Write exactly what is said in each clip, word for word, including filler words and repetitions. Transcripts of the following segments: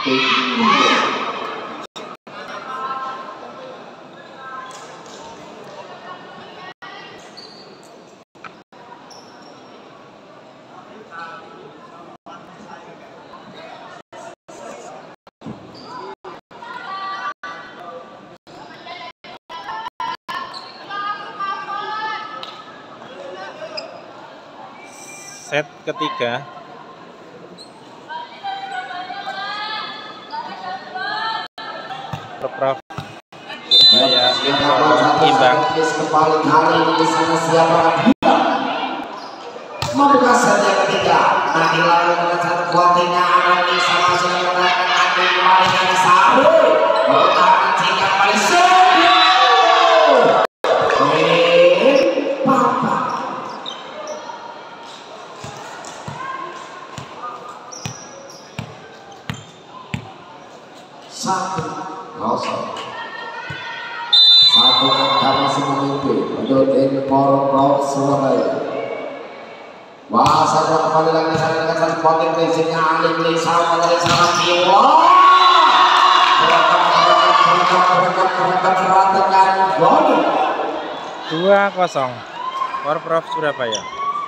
Set ketiga. Prof Surabaya imbang. Kembali kali ini di sana siapa dia membuka set yang ketiga. Nanti lalu dengan satu kuatnya akan bisa masuk menggunakan adu kembali dari Sabu bertahan sehingga kembali Sabu. Eh, Papa. Satu kosong. Satu angka masih memimpin untuk tim Porprov Surabaya. Wah, saya kembali lagi sana dengan satu poting prinsipnya Alim Lisau dari sana Kiwa. Dua kosong. Porprov Surabaya.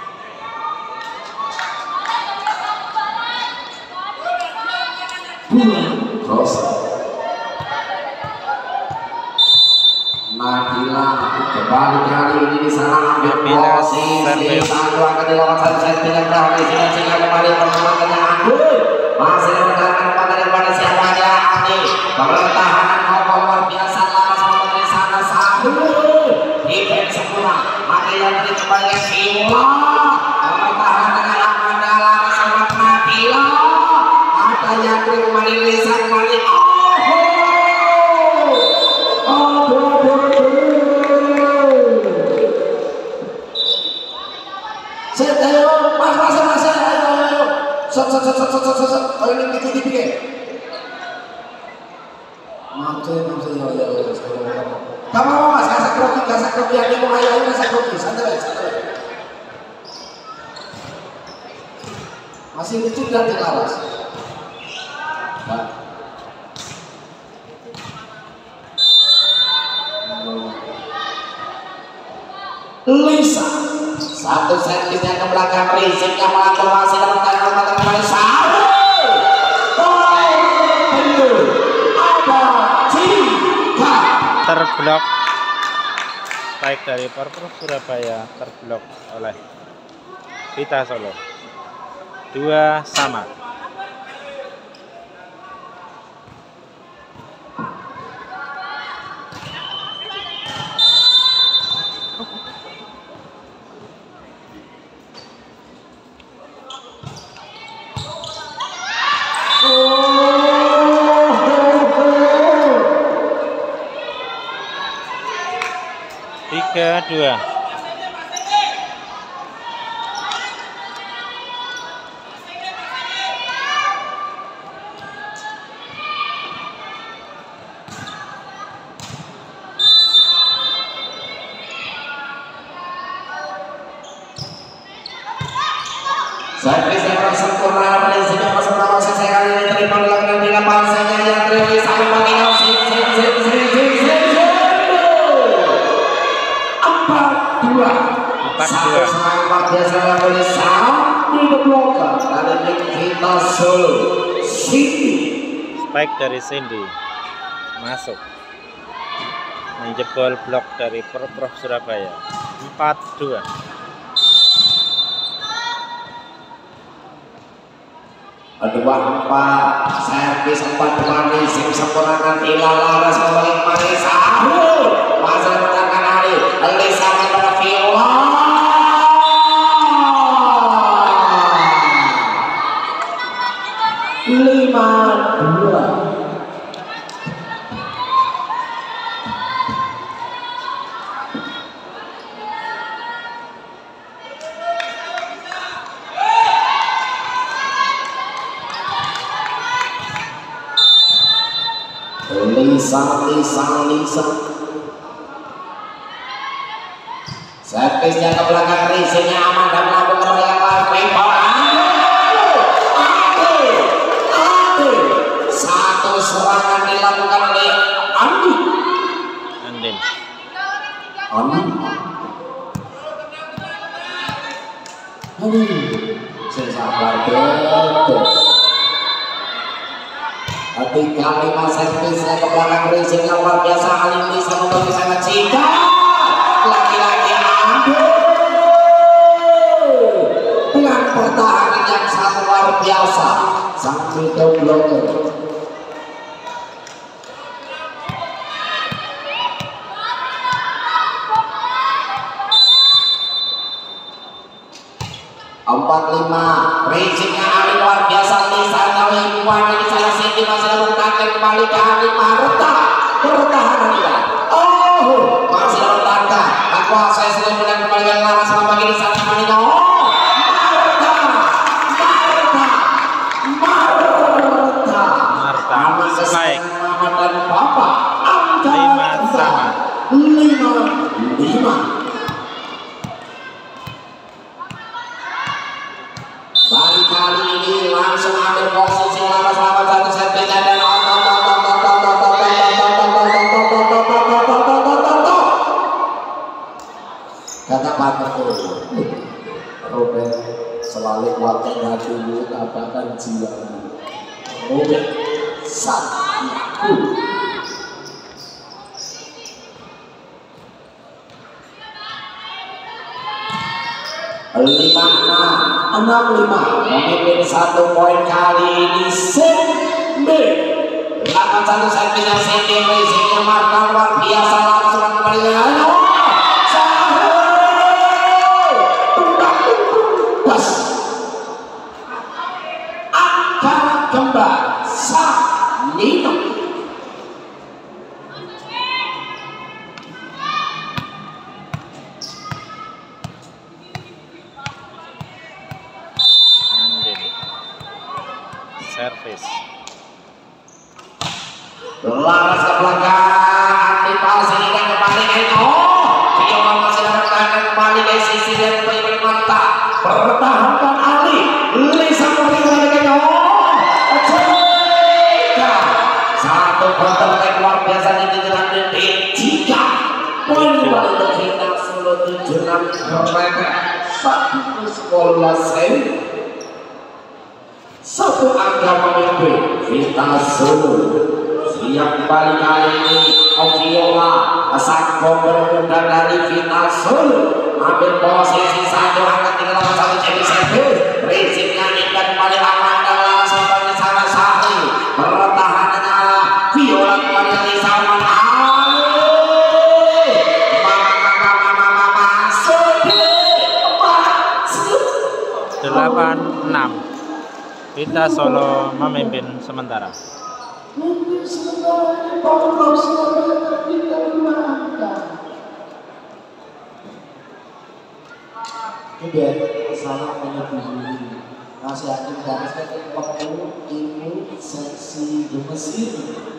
Dua kosong. Nabila kembali kali ini di sana ambil posisi satu akan dilakukan set tidak berani sehingga sehingga kembali pertemuannya Andul masih mendengarkan pada daripada siapa dia Andi pertahanan Kopal luar biasa laras dari sana satu defense sempurna maka yang kembali Kiwa pertahanan Amanda laras sama Nabila ada yang kembali lisan kembali oh ini dikit dikit maksudnya maksudnya ya ya kamu mau mas kasak kroki kasak kroki yang mau ayo kasak kroki santai santai masih lucu dan jelas Lisa satu servisnya ke belakang prinsipnya melakukan masih dalam tangan kembali Saru ada tiga Terblok baik dari Porprov Surabaya terblok oleh Vita Solo. Dua sama. Tiga dua. Servis yang sempurna prinsipnya peserta proses saya kali ini terima dilakukan di lapangan saya yang terlihat sampai mengingat sip sip sip sip sip sip empat dua satu serangan luar biasa yang boleh satu diblokan dari Vita Solo Cindy. Spike dari Cindy masuk menjebol blok dari Porprov Surabaya. Empat dua. Kedua empat servis empat dua sim sempurnakan Ila Laras kembali kembali Sahur masa menggunakan hari Elisa kepada Viola lima dua. Lisa, Lisa, Lisa. Servisnya ke belakang prinsipnya aman dan melambung ke belakang Viva. Ade, Ade, Ade. Aduh, saya sabar betul. Ketika lima servisnya ke belakang racing yang luar biasa, Ali bisa membagi sangat jika lagi-lagi aduh dengan pertahanan yang sangat luar biasa sang middle blocker. Empat lima racingnya Ali luar biasa. Lisa Nawi Puan di sana sini masih mengangkat kembali ke Ali Marta pertahanan kita. Oh masih bertahan. Aku saya sudah menang kembali yang lama sama bagi di sana Manino. Marta Marta Marta Marta baik Mama dan Papa lima sama lima lima. Bali kali ini langsung ambil posisi lapas-lapas satu set beda dan kata partner Robert selalu kuatkan hatimu katakan jiwamu. Robert satu lima enam enam lima memimpin satu poin kali ini Cindy delapan satu setnya Cindy racingnya Marta luar biasa langsung kembali dengan pas akan kembali Sanino. servis laras ke belakang antisipasi dan kembali Eno Viola masih bertahan kembali dari sisi dan beri mata pertahankan Ali Lisa memberikan lagi Eno satu kontak luar biasa di tujuan detik jika poin kembali untuk kita Solo tujuh enam mereka satu sekolah sen satu angka memimpin Vita Solo siap kembali kali ini Viola sang bomber muda dari Vita Solo ambil posisi satu angka tiga delapan satu jadi servis racingnya indah kembali Amanda langsung dari sana Sari pertahanannya Viola kembali dari Salman Ali mama masuk delapan enam Vita Solo memimpin sementara. Ini salah menyetujui nasihat garis kaki waktu ini seksi Mesir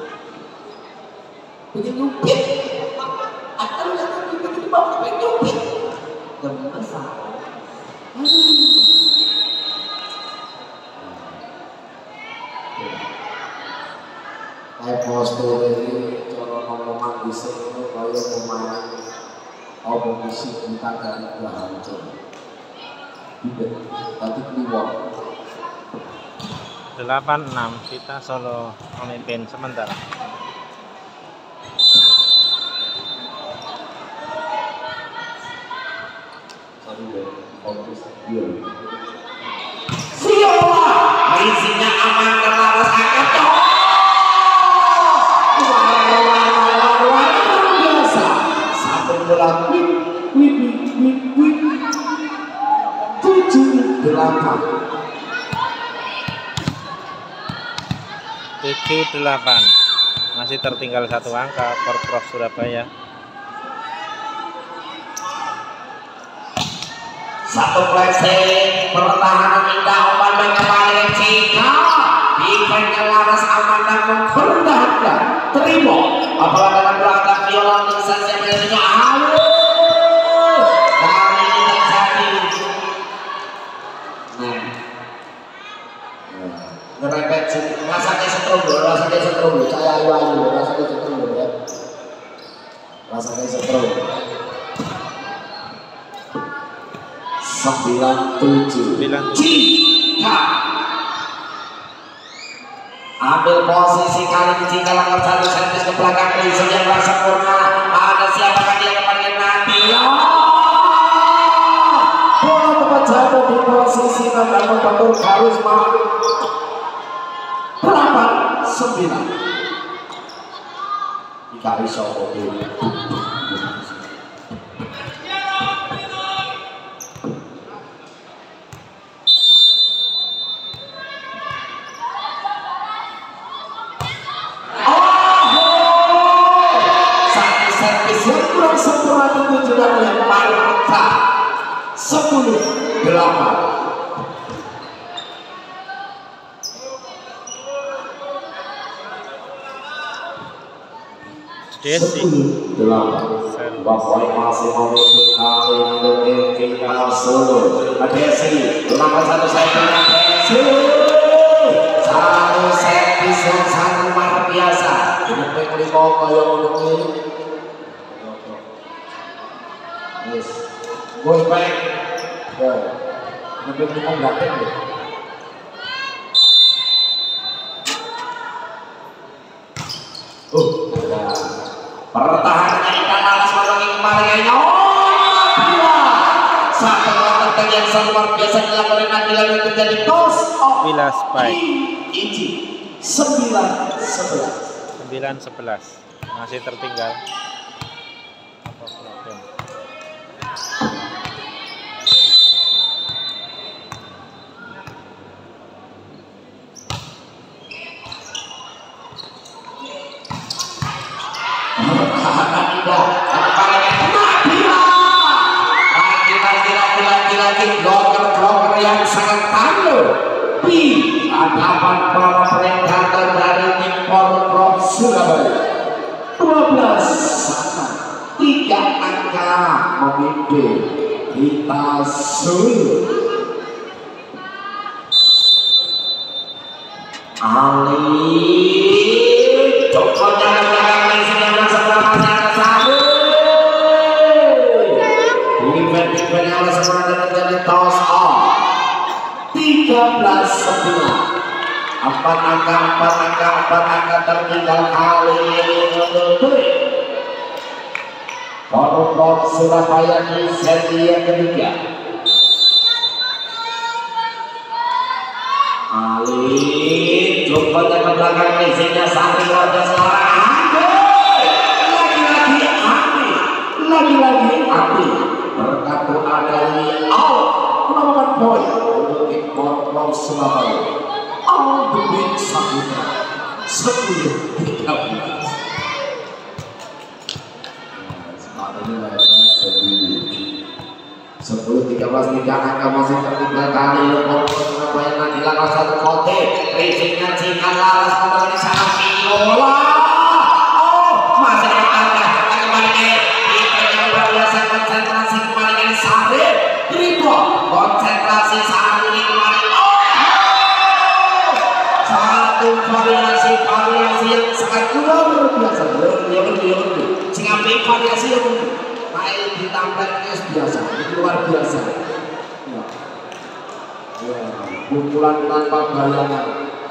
bikin nyupit akan lihat kita di bawah bikin nyupit dan besar. Kayak postur ini cara ngomongan di sini kayak pemain oposisi kita dari Bahancur tidak tadi keluar delapan enam Vita Solo memimpin sementara. Viola isinya aman dan laras akan bola wik wik wik wik tujuh delapan tujuh delapan masih tertinggal satu angka Porprov Surabaya. Satu flexing pertahanan indah umpan baik kembali jika defense laras aman dan mempertahankan terima apalagi dalam belakang Viola saja menjadinya halo kali ini terjadi nah ngerepet rasanya setrum rasanya setrum saya ayu-ayu rasanya setrum ya rasanya setrum sembilan tujuh. Jika ambil posisi kali ini jika lakukan satu servis ke belakang Rizal yang telah sempurna. Ada siapakah dia kepada nanti? Bola tepat jatuh di posisi dan membantu Karisma. Delapan sembilan. Jika Rizal sempurna ditunjukkan oleh Marta. Sepuluh delapan. Sepuluh delapan. Bapak masih memiliki kali ini kita solo. Adesi delapan satu saya dengan Adesi. Satu servis yang sangat luar biasa. Ini penglima kayak begini. Yes, boy baik, boy, nanti kita nggak tahu. Oh, ada pertahanannya ikan laras melalui kembali kayaknya. Oh, gila! Satu kontak yang sangat luar biasa dilakukan nanti lagi terjadi toss off. Bila spike. Iji sembilan sebelas. Sembilan sebelas masih tertinggal. Bloker-bloker yang sangat tangguh di hadapan para predator dari tim Porprov Surabaya. Dua belas sama tiga angka memimpin kita sulit. Ali coba jangan-jangan mesinnya masuk masih ada satu. Event-event yang oleh semuanya terjadi toss off. Tiga belas sembilan. Empat angka, empat angka, empat angka tertinggal kali ini untuk Porprov Surabaya di sesi yang ketiga. Ali coba ke belakang mesinnya sampai wajah seorang lagi-lagi api lagi-lagi api berkat doa dari Allah menemukan poin untuk tim Porprov Surabaya. All the big Saputra sepuluh tiga belas. Sepuluh tiga belas tiga angka masih tertinggal kali ini Porprov Surabaya nanti lakukan satu kote racingnya Cina laras pada ini sangat viola. Oh masih ada kembali ke yang luar biasa konsentrasi kembali ke Sari Ribo konsentrasi saat ini kembali. Oh satu variasi variasi yang sangat luar biasa ya betul sehingga variasi yang main di tampaknya biasa luar biasa ya. Ya, pukulan tanpa bayangan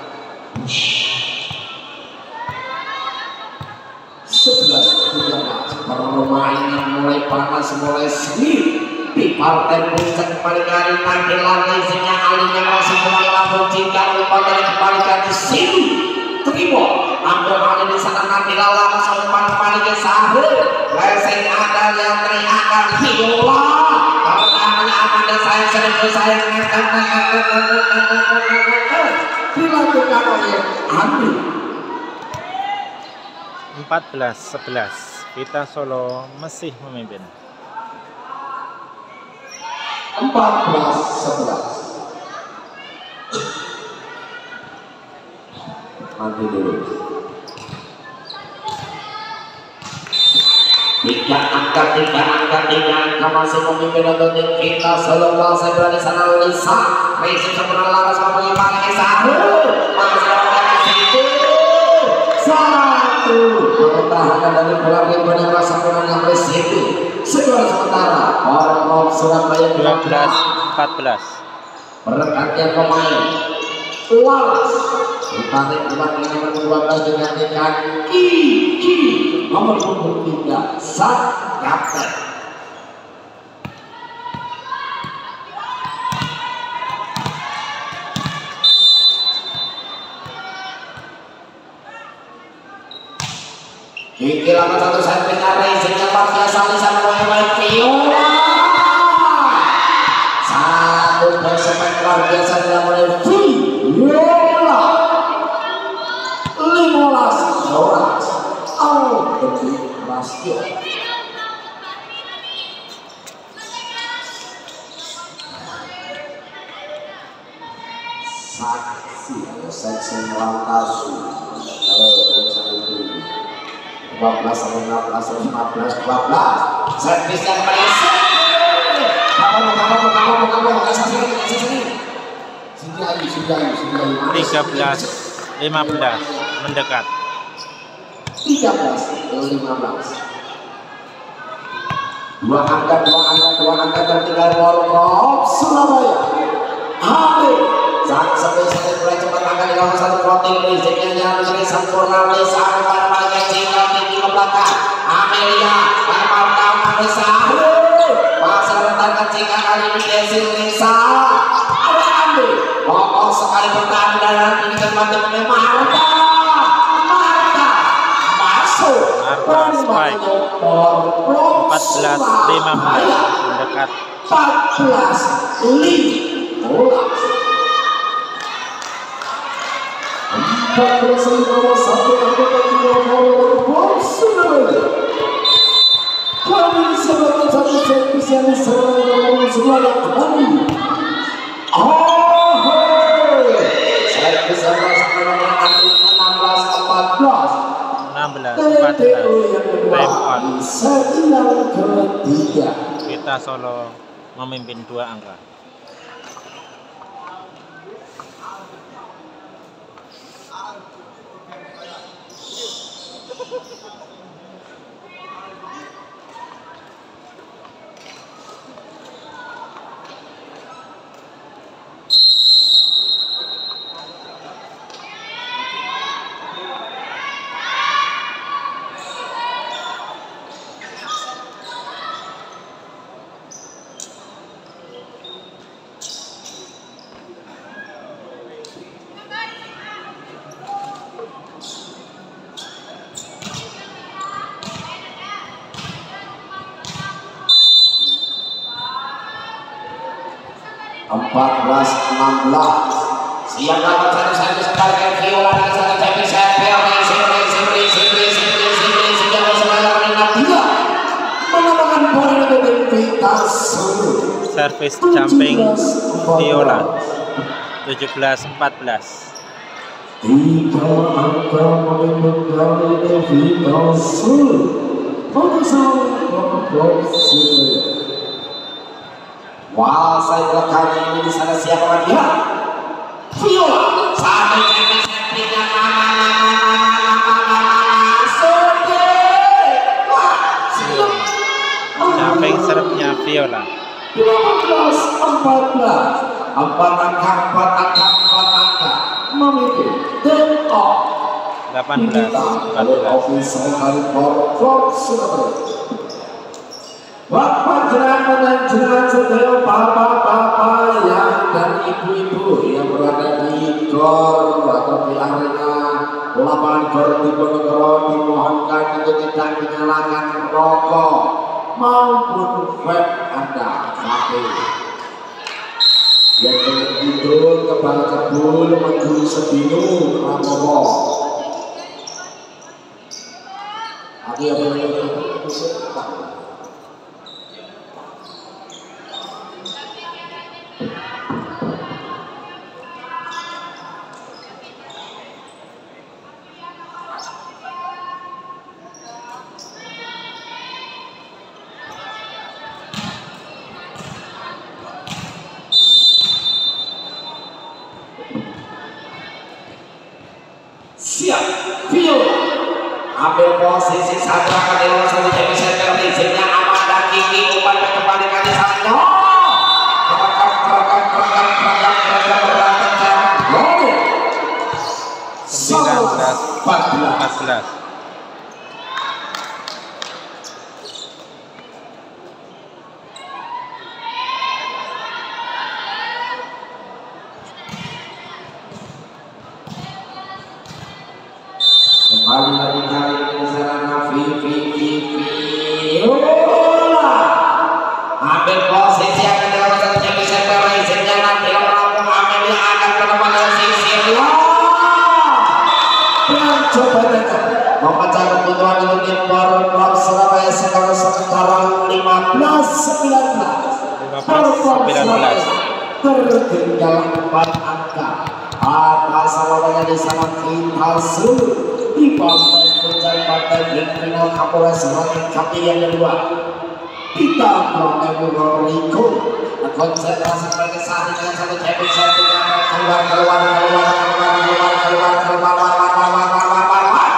sebelas tiga belas permainan mulai panas mulai sengit di partai puncak kembali kali nanti lagi isinya alinya masih kembali langsung jika lupa dari kembalikan di sini terima ambil kali di sana nanti langsung kembali ke sahur leseng ada yang teriakan viola kalau namanya Amanda saya sering saya dilakukan oleh Andi. Empat belas sebelas Vita Solo masih memimpin. Empat belas sebelas. Andi dulu. Tiga angka, tiga angka, tiga angka masih memimpin untuk tim kita Solo. Saya berada di sana Lisa Racing sempurna laras mempunyai pakai satu masih ada di situ satu pertahanan dari bola ribuan yang sempurna yang di situ skor sementara Porprov Surabaya dua belas empat belas. Berkatnya pemain Wallace ditarik keluar dengan nomor dua belas digantikan Kiki nomor punggung tiga sang kapten. Kiki lakukan satu servisnya racing yang luar biasa bisa mulai Viola. Satu bersemen luar biasa tidak mulai Viola. lima belas orang out the basket. Saksi atau seksi lantas dua belas sampai enam belas empat belas dua belas servis yang paling kamu kamu kamu kamu kasih sini kasih sini sini aja sini aja sini aja tiga belas lima belas mendekat. tiga belas lima belas dua angka dua angka dua angka tertinggal Warkop Surabaya. Ade saat spesial mulai cepat akan di kawasan satu floating listriknya dari sempurna Lisa para bagian tinggal tinggi ke belakang Amelia lempar kawan Lisa masih retakan jika kali ini Desi Lisa ada ambil kokoh sekali bertahan dan ini kembali oleh Marta Marta masuk Marta spike empat belas lima belas mendekat. empat belas lima belas empat belas lima satu anggota tiga Warkop Surabaya. Kami disebutkan satu spesialis serangan semuanya kembali. Oh, saya bisa merasakan nomor enam belas empat belas. enam belas empat belas. Time out. Sedang ketiga. Kita Solo memimpin dua angka. empat belas enam belas siap dapat satu satu sekalian Viola dengan satu tapi servis racing racing racing racing racing racing yang sebenarnya meningkat tiga menambahkan poin untuk tim Vita Solo. Servis jumping Viola tujuh belas empat belas. Tiga angka memimpin dari tim Vita Solo. Pengusaha Warkop Surabaya. Wah, saya kali ini di sana siapa lagi ya? Viola sampai jadi settingnya nama nama nama nama nama Sode. Wah, siap. Jumping serve-nya Viola. delapan belas empat belas empat angka empat angka empat angka memimpin tim off. delapan belas empat belas. Official dari Warkop Surabaya. Bapak jenengan dan jenengan sedaya bapak-bapak yang dan ibu-ibu yang berada di gor atau di arena lapangan gor Diponegoro dimohonkan untuk tidak menyalakan rokok maupun vape Anda. Tapi yang pengen tidur kebal kebul mengguli sedinu rapopo. Ada yang pengen tidur itu siap Viola ambil posisi satu akan di luar satu jadi center racingnya Amanda Kiki umpan kembali kali satu apakah belas. Kembali lagi kali ini serangan Vivi Viola ambil posisi yang kedua jadi center racingnya nanti melakukan ambil yang akan ke depan dari sisi dengan coba dengan memecah kebutuhan untuk tim Baru Klub Surabaya sekarang sekarang lima belas sembilan belas sembilan belas tertinggal empat angka atas Surabaya di sana Kintasu di partai puncak partai grand final Kapolres Rakyat kami yang kedua kita mengambil Rico konsentrasi sebagai saat ini satu champion satu keluar keluar keluar keluar keluar keluar keluar keluar keluar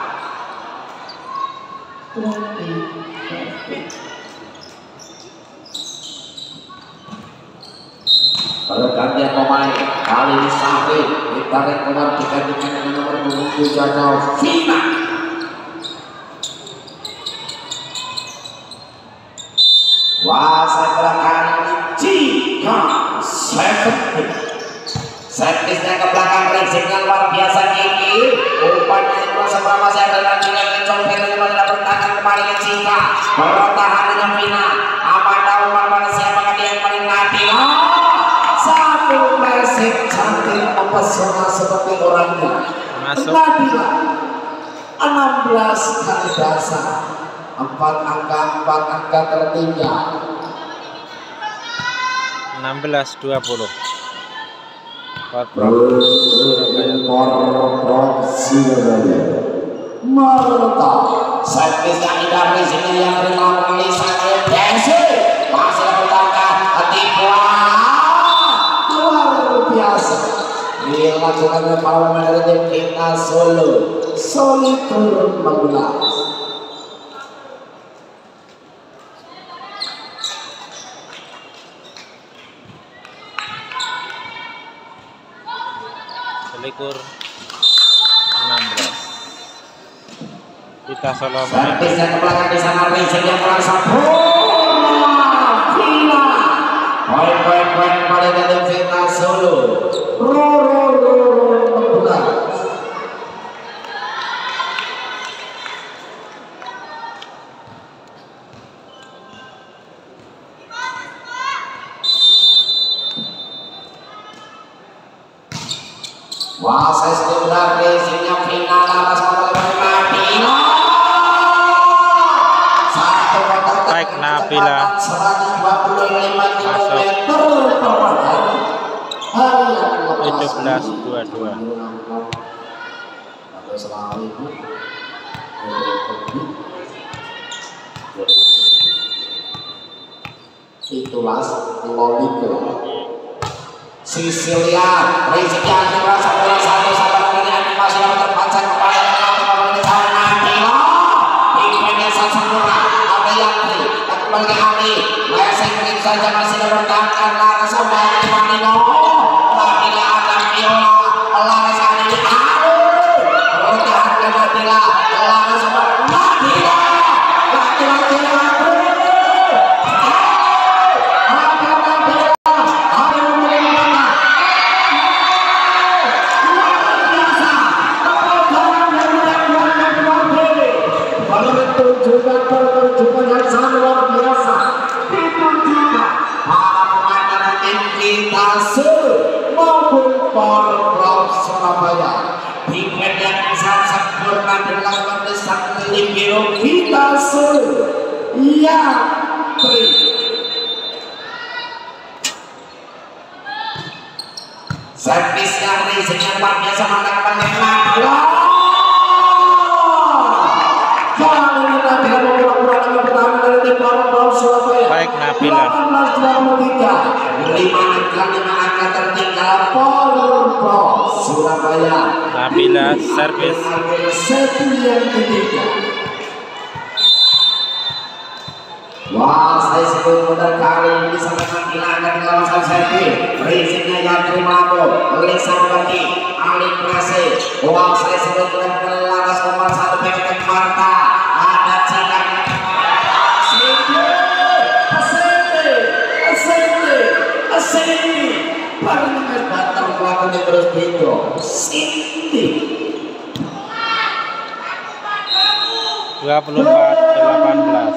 pergantian pemain kali ini Sahri ditarik keluar digantikan dengan nomor punggung tujuh Vina. Wasit belakang ini jika seventy servisnya ke belakang racingnya luar biasa Kiki umpannya itu seberapa masih ada lagi yang mencoba dengan pada bertahan kembali ke Cika bertahan dengan Vina Amanda Umar pada siapa dia yang paling Nabila satu mesej cantik mempesona seperti orangnya masuk Nabila enam belas kali dasar empat angka empat angka tertinggal enam belas dua puluh. Merta servisnya indah racingnya yang terima kembali sangat desi masih bertangkap tipuan luar biasa dilakukan oleh para pemain dari tim kita Solo Solitur enam belas. Selikur enam belas. Kita Solo servisnya ke belakang di sana racing yang kurang sempurna Vina poin-poin-poin kembali dari Vina Solo ro ro ro ro benar wah saya sudah racingnya final atas Nabila satu kotak baik Nabila seratus dua puluh lima kilometer per hari tujuh belas dua puluh dua. itulah Lolito Sicilia racingnya antara satu satu sampai dari animasi yang terpanjang kepada Nabila impenya sempurna ada Yantri kembali ke Ami Lesing begitu saja masih bertahan Laras sampai di Manino Nabila ada Viola Laras ada di aduh bertahan ke Nabila Laras sampai Nabila laki-laki laki pertunjukan yang sangat luar biasa ditunjukkan para pemain dari tim kita maupun Polres Surabaya event yang sangat sempurna dilakukan di sang libero kita ya tri servisnya racing yang luar biasa mantap Nabila baik Nabila lima angka lima angka tertinggal Polres Surabaya Nabila servis satu yang ketiga. Wah, saya sebut benar kali ini sampai Nabila akan dilakukan servis racingnya yang terima oleh Sambati Ali Prase. Wah, saya sebut benar Laras nomor satu Paling bater melakukan terus beda Siti dua puluh empat delapan belas.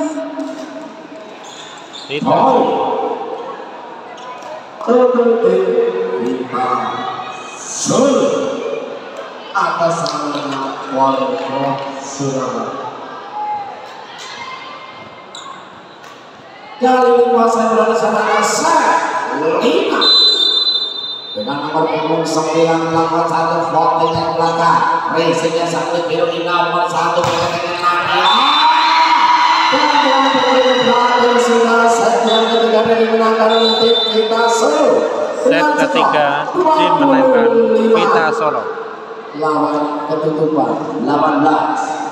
Tidak. Kita sul atas nama Walroh Surabaya. Kali ini kuasa berada sama rasa lima dengan nomor punggung sembilan delapan satu voting yang belakang racingnya satu kilo di nomor satu dengan Nadia dan yang sudah set yang ketiga dimenangkan oleh tim Vita Solo. Set ketiga dimenangkan Vita Solo lawan ketutupan delapan belas.